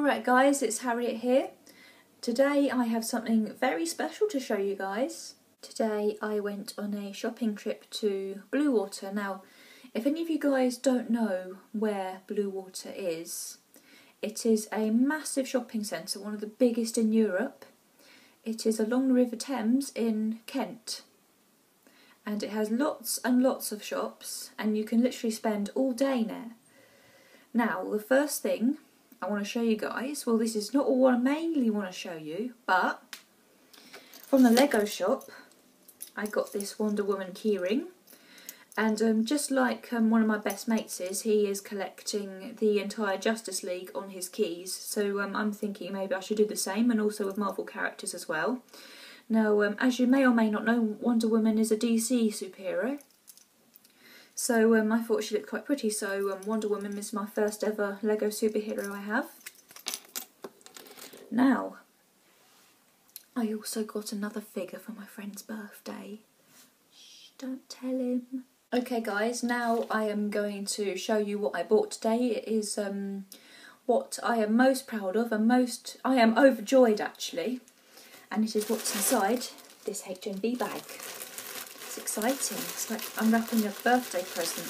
Alright guys, it's Harriet here. Today I have something very special to show you guys. Today I went on a shopping trip to Bluewater. Now, if any of you guys don't know where Bluewater is, it is a massive shopping centre, one of the biggest in Europe. It is along the River Thames in Kent. And it has lots and lots of shops, and you can literally spend all day there. Now, the first thing I want to show you guys, well, this is not all I mainly want to show you, but from the Lego shop I got this Wonder Woman keyring, and just like one of my best mates he is collecting the entire Justice League on his keys, so I'm thinking maybe I should do the same, and also with Marvel characters as well. Now, as you may or may not know, Wonder Woman is a DC superhero. So I thought she looked quite pretty, so Wonder Woman is my first ever Lego superhero I have. Now, I also got another figure for my friend's birthday. Shh, don't tell him. Okay guys, now I am going to show you what I bought today. It is what I am most proud of, and I am overjoyed actually. And it is what's inside this HMV bag. It's exciting. It's like unwrapping a birthday present.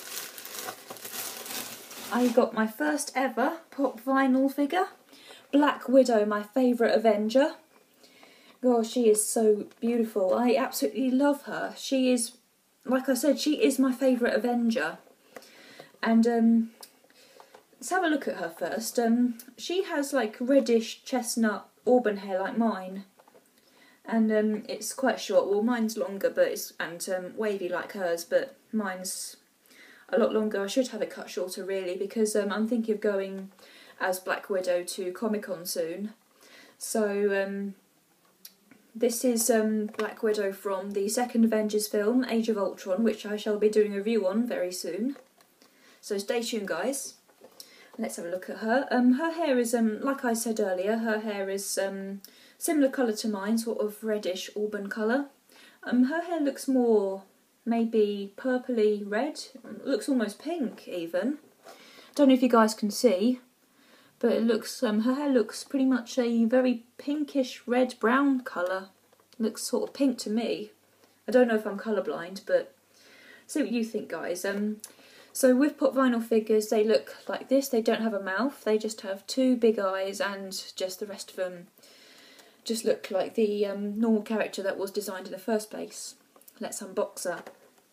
I got my first ever pop vinyl figure. Black Widow, my favourite Avenger. Gosh, she is so beautiful. I absolutely love her. She is, like I said, she is my favourite Avenger. And let's have a look at her first. She has like reddish chestnut auburn hair like mine. And it's quite short. Well, mine's longer, but it's wavy like hers, but mine's a lot longer. I should have it cut shorter really, because I'm thinking of going as Black Widow to Comic-Con soon. So this is Black Widow from the second Avengers film, Age of Ultron, which I shall be doing a review on very soon. So stay tuned guys. Let's have a look at her. Her hair is, like I said earlier, her hair is similar colour to mine, sort of reddish auburn colour. Her hair looks more maybe purpley red, looks almost pink even. Don't know if you guys can see, but it looks, her hair looks pretty much a very pinkish red brown colour. Looks sort of pink to me. I don't know if I'm colourblind, but see what you think guys. So with pop vinyl figures, they look like this. They don't have a mouth, they just have two big eyes, and just the rest of them just look like the normal character that was designed in the first place. Let's unbox her.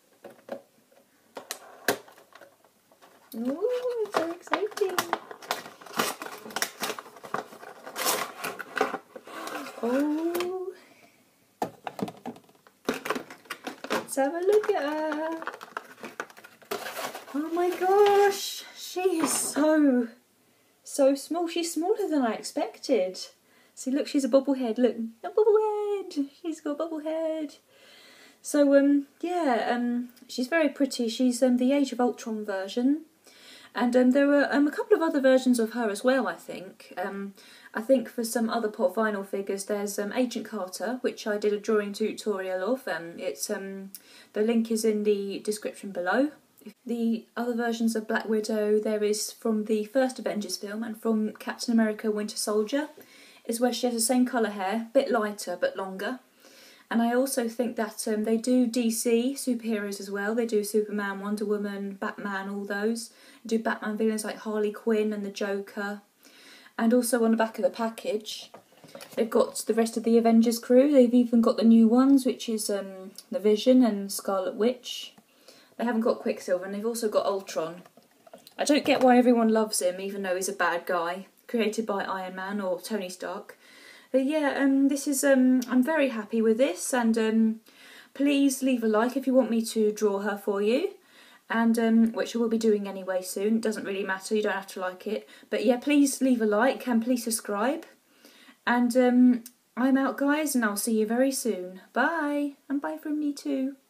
Ooh, it's so exciting. Oh, let's have a look at her. Oh my gosh, she is so small. She's smaller than I expected. See, look, she's a bobblehead. Look, a bobblehead. She's got a bobblehead. So yeah, she's very pretty. She's the Age of Ultron version, and there were a couple of other versions of her as well. I think for some other pop vinyl figures, there's Agent Carter, which I did a drawing tutorial of. It's the link is in the description below. The other versions of Black Widow, there is from the first Avengers film and from Captain America Winter Soldier, is where she has the same colour hair, a bit lighter but longer. And I also think that they do DC superheroes as well. They do Superman, Wonder Woman, Batman, all those. They do Batman villains like Harley Quinn and the Joker. And also on the back of the package, they've got the rest of the Avengers crew. They've even got the new ones, which is the Vision and Scarlet Witch. They haven't got Quicksilver, and they've also got Ultron. I don't get why everyone loves him, even though he's a bad guy, created by Iron Man or Tony Stark. But yeah, this is I'm very happy with this, and please leave a like if you want me to draw her for you, and which I will be doing anyway soon. It doesn't really matter, you don't have to like it. But yeah, please leave a like and please subscribe. And I'm out guys, and I'll see you very soon. Bye, and bye from me too.